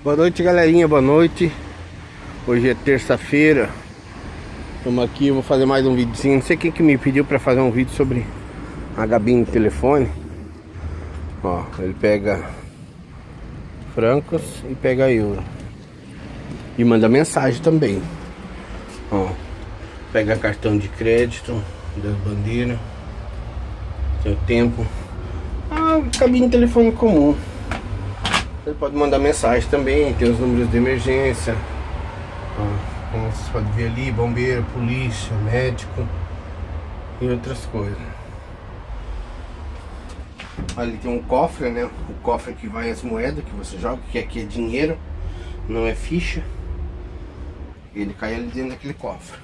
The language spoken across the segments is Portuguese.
Boa noite, galerinha, boa noite. Hoje é terça-feira. Estamos aqui, eu vou fazer mais um videozinho. Não sei quem que me pediu para fazer um vídeo sobre a gabine de telefone. Ó, ele pega francos e pega euro. E manda mensagem também. Ó, pega cartão de crédito das bandeiras. Tem o tempo. Ah, cabine de telefone comum. Você pode mandar mensagem também, tem os números de emergência. Ó, como vocês podem ver ali, bombeiro, polícia, médico e outras coisas. Ali tem um cofre, né? O cofre que vai as moedas que você joga, que aqui é dinheiro, não é ficha. Ele cai ali dentro daquele cofre.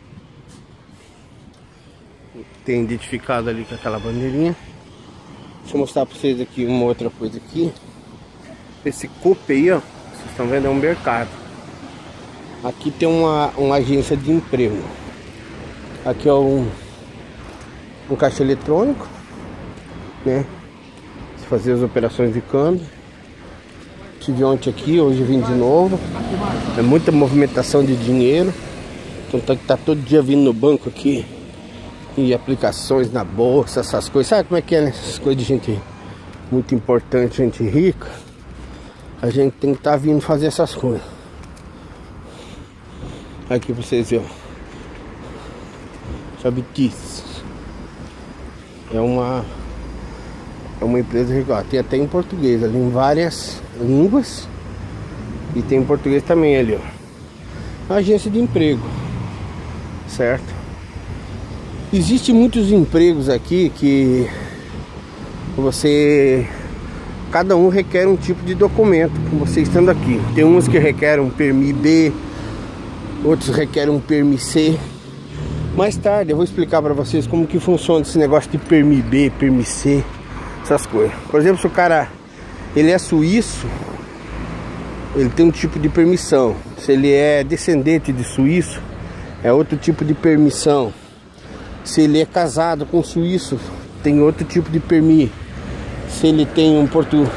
Tem identificado ali com aquela bandeirinha. Deixa eu mostrar pra vocês aqui uma outra coisa aqui. Esse cupe aí, ó, vocês estão vendo, é um mercado. Aqui tem uma agência de emprego. Aqui é um caixa eletrônico, né? Fazer as operações de câmbio. Tive ontem aqui, hoje vim de novo. É muita movimentação de dinheiro. Então tá todo dia vindo no banco aqui. E aplicações na bolsa, essas coisas. Sabe como é que é, né? Essas coisas de gente muito importante, gente rica. A gente tem que estar vindo fazer essas coisas. Aqui pra vocês verem, ó. Chabitis. É uma empresa rica. Tem até em português ali, em várias línguas. E tem em português também ali, ó. Uma agência de emprego, certo? Existem muitos empregos aqui que cada um requer um tipo de documento, você estando aqui. Tem uns que requerem um permis B, outros requerem um permis C. Mais tarde eu vou explicar para vocês como que funciona esse negócio de permis B, permis C, essas coisas. Por exemplo, se o cara ele é suíço, ele tem um tipo de permissão. Se ele é descendente de suíço, é outro tipo de permissão. Se ele é casado com suíço, tem outro tipo de permis. Se ele tem um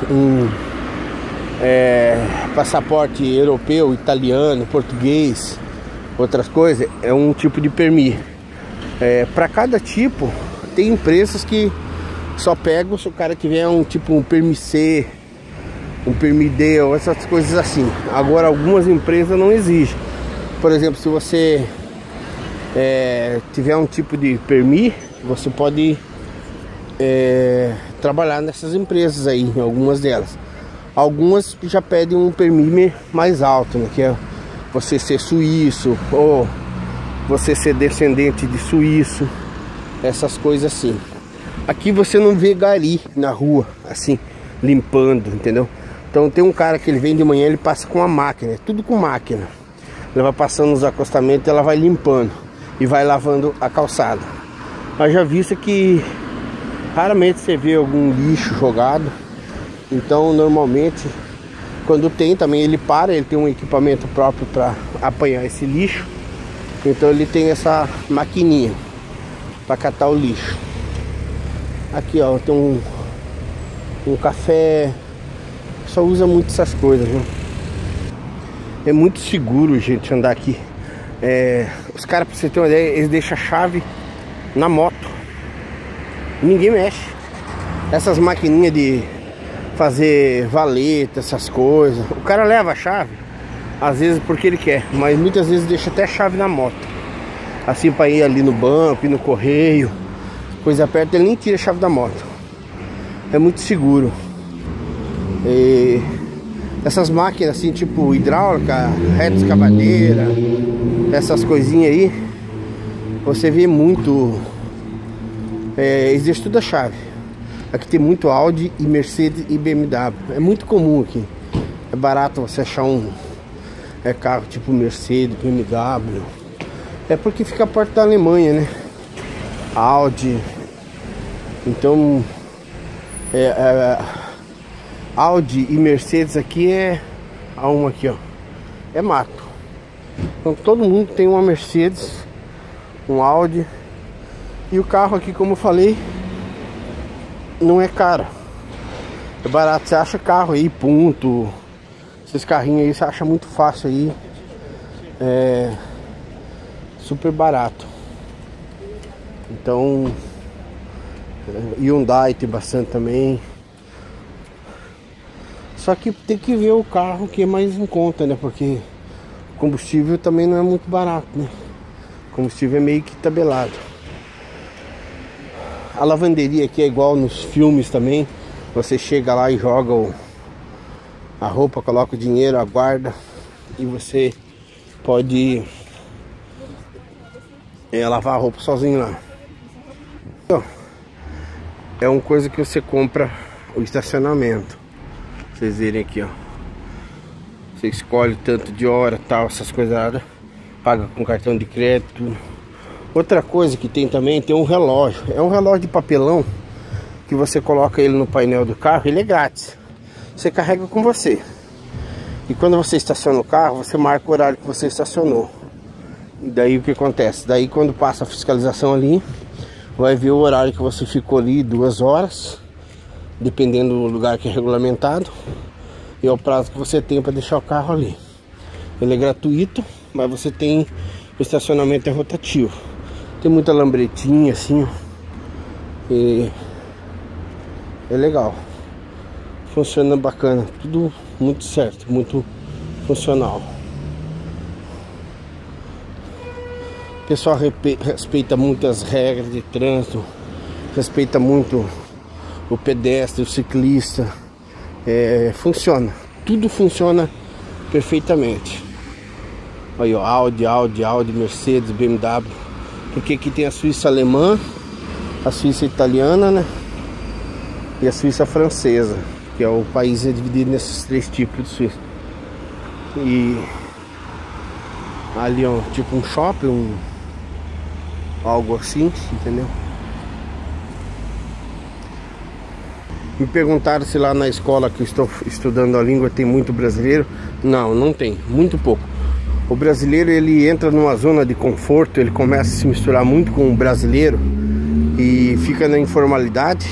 passaporte europeu, italiano, português, outras coisas, é um tipo de permis. Para cada tipo, tem empresas que só pegam se o cara tiver um permis C, um permis D, ou essas coisas assim. Agora, algumas empresas não exigem. Por exemplo, se você tiver um tipo de permis, você pode trabalhar nessas empresas aí, em algumas delas. Algumas já pedem um permis mais alto, né, que é você ser suíço ou você ser descendente de suíço, essas coisas assim. Aqui você não vê gari na rua assim limpando, entendeu? Então tem um cara que ele vem de manhã, ele passa com uma máquina, é tudo com máquina. Ele vai passando nos acostamentos, ela vai limpando e vai lavando a calçada. Mas já visto que raramente você vê algum lixo jogado. Então normalmente quando tem também ele tem um equipamento próprio para apanhar esse lixo. Então ele tem essa maquininha para catar o lixo. Aqui, ó, tem um café. Só usa muito essas coisas, viu? É muito seguro, gente, andar aqui. Os caras, pra você ter uma ideia, eles deixam a chave na moto. Ninguém mexe. Essas maquininhas de fazer valeta, essas coisas, o cara leva a chave, às vezes porque ele quer, mas muitas vezes deixa até a chave na moto, assim, para ir ali no banco, ir no correio, coisa perto, ele nem tira a chave da moto. É muito seguro. Essas máquinas assim, tipo hidráulica, reta escavadeira, essas coisinhas aí, você vê muito. Eles deixam tudo a chave. Aqui tem muito Audi e Mercedes e BMW. É muito comum aqui. É barato você achar um carro tipo Mercedes, BMW. É porque fica perto da Alemanha, né? Audi. Então Audi e Mercedes aqui uma aqui, ó, é mato. Então todo mundo tem uma Mercedes, um Audi. E o carro aqui, como eu falei, não é caro. É barato, você acha carro aí, ponto. Esses carrinhos aí você acha muito fácil aí. É super barato. Então, Hyundai tem bastante também. Só que tem que ver o carro que é mais em conta, né? Porque o combustível também não é muito barato, né? O combustível é meio que tabelado. A lavanderia aqui é igual nos filmes também. Você chega lá e joga a roupa, coloca o dinheiro, aguarda e você pode lavar a roupa sozinho lá. Então, é uma coisa que você compra o estacionamento. Vocês verem aqui, ó. Você escolhe o tanto de hora, tal, essas coisas. Paga com cartão de crédito. Outra coisa que tem também, tem um relógio. É um relógio de papelão que você coloca ele no painel do carro. Ele é grátis. Você carrega com você. E quando você estaciona o carro, você marca o horário que você estacionou. E daí o que acontece? Daí quando passa a fiscalização ali, vai ver o horário que você ficou ali, 2 horas, dependendo do lugar que é regulamentado, e é o prazo que você tem para deixar o carro ali. Ele é gratuito, mas você tem o estacionamento rotativo. Tem muita lambretinha assim, ó. E é legal. Funciona bacana, tudo muito certo, muito funcional. O pessoal respeita muito as regras de trânsito, respeita muito o pedestre, o ciclista. Funciona, tudo funciona perfeitamente. Aí, ó, Audi, Mercedes, BMW. Porque aqui tem a Suíça alemã, a Suíça italiana, né? E a Suíça francesa, que é o país dividido nesses 3 tipos de Suíça. E ali, ó, tipo um shopping, algo assim, entendeu? Me perguntaram se lá na escola que eu estou estudando a língua tem muito brasileiro. Não, não tem, muito pouco. O brasileiro, ele entra numa zona de conforto, ele começa a se misturar muito com o brasileiro e fica na informalidade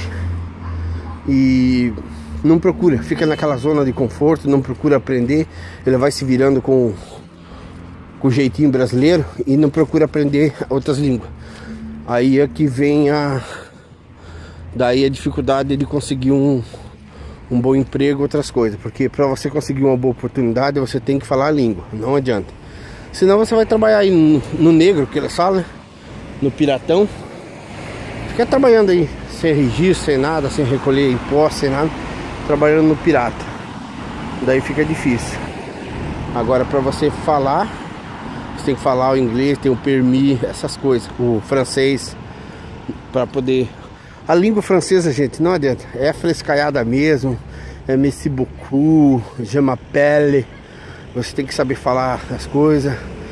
e não procura, fica naquela zona de conforto, não procura aprender. Ele vai se virando com o jeitinho brasileiro e não procura aprender outras línguas. Aí é que vem daí a dificuldade de conseguir um bom emprego, outras coisas. Porque para você conseguir uma boa oportunidade, você tem que falar a língua, não adianta. Senão você vai trabalhar aí no negro, que eles falam, né? No piratão. Fica trabalhando aí, sem registro, sem nada, sem recolher impostos, sem nada, trabalhando no pirata. Daí fica difícil. Agora para você falar, você tem que falar o inglês, tem o permis, essas coisas, o francês, para poder... A língua francesa, gente, não adianta, é frescaiada mesmo, é merci beaucoup, je m'appelle. Você tem que saber falar as coisas.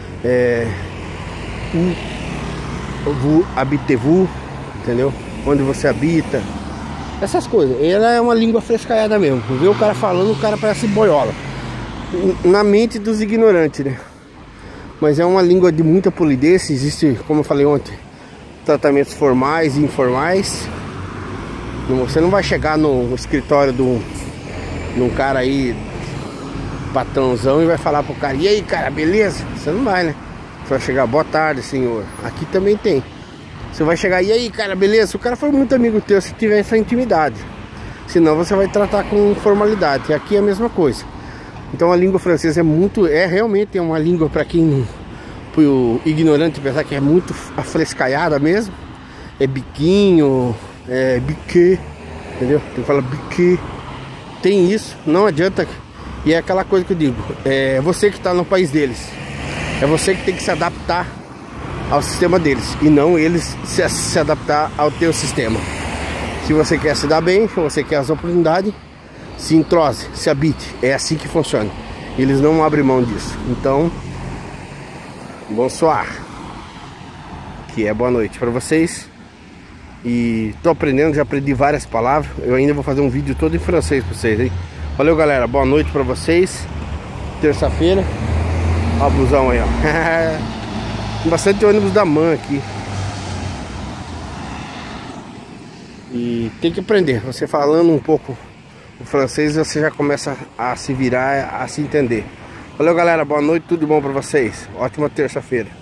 Vous habitez-vous, entendeu? Onde você habita, essas coisas. Ela é uma língua frescaiada mesmo. Vê o cara falando, o cara parece boiola. Na mente dos ignorantes, né? Mas é uma língua de muita polidez. Existe, como eu falei ontem, tratamentos formais e informais. Você não vai chegar no escritório de um cara aí, patrãozão, e vai falar pro cara: e aí, cara, beleza? Você não vai, né? Você vai chegar: boa tarde, senhor. Aqui também tem. Você vai chegar: e aí, cara, beleza? Se o cara for muito amigo teu, se tiver essa intimidade. Senão você vai tratar com formalidade. E aqui é a mesma coisa. Então a língua francesa realmente uma língua para quem, pro ignorante pensar que é muito afrescaiada mesmo. É biquinho, é biquet, entendeu? Tem que falar biquet. Tem isso, não adianta. E é aquela coisa que eu digo, é você que está no país deles. É você que tem que se adaptar ao sistema deles, e não eles se adaptar ao teu sistema. Se você quer se dar bem, se você quer as oportunidades, se entrose, se habite. É assim que funciona. Eles não abrem mão disso. Então, bonsoir, que é boa noite para vocês. E tô aprendendo, já aprendi várias palavras. Eu ainda vou fazer um vídeo todo em francês para vocês, hein? Valeu, galera, boa noite para vocês. Terça-feira. Ó o busão aí, ó. Tem bastante ônibus da MAN aqui. E tem que aprender. Você falando um pouco o francês, você já começa a se virar, a se entender. Valeu, galera, boa noite, tudo de bom pra vocês. Ótima terça-feira.